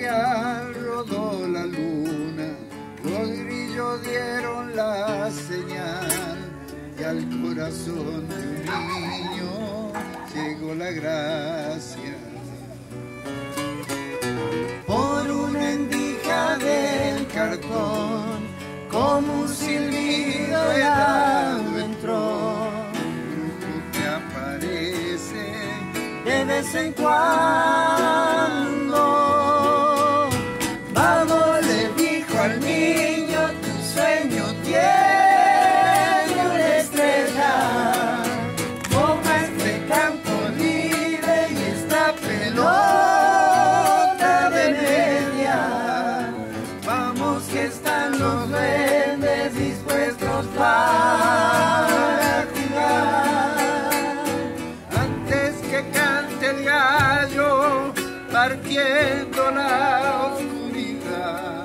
imperial rodó la luna, los grillos dieron la señal y al corazón de un niño llegó la gracia. Por una endija del cartón, como un silbido helado entró, un grupo que aparece de vez en cuando. Vamos, le dijo al niño, tu sueño tiene una estrella. Toma este campo libre y esta pelota de media. Vamos que están los duendes dispuestos para jugar. Antes que cante el gallo, partiendo la oscuridad.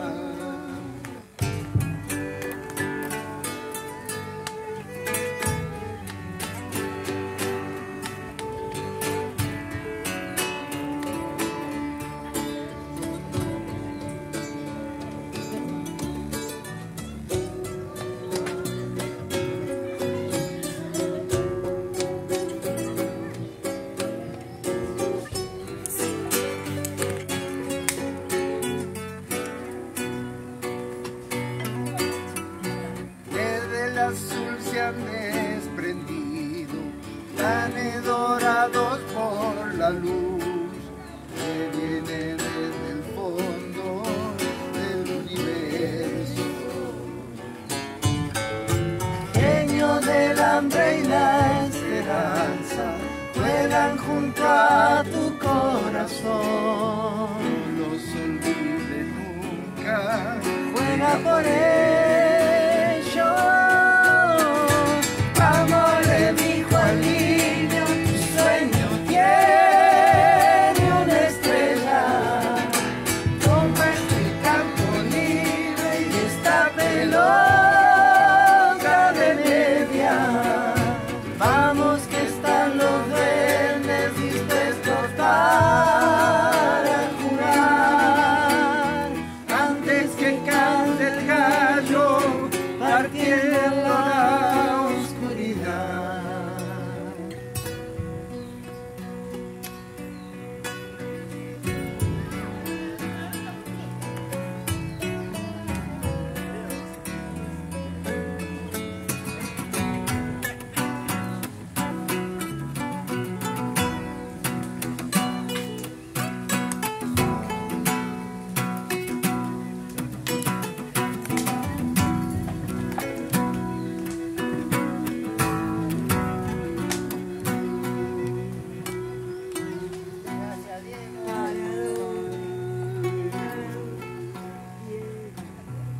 Azul se han desprendido, planes dorados por la luz que viene desde el fondo del universo. Genios del hambre y la esperanza vuelan junto a tu corazón. No los olvide nunca, juega por ellos. Al niño, tu sueño tiene una estrella. Toma este campo libre y esta pelota de media. Vamos que están los duendes dispuestos para jugar. Antes que cante el gallo, partiendo la oscuridad.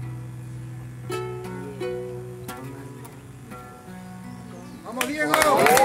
¡Vamos, Diego!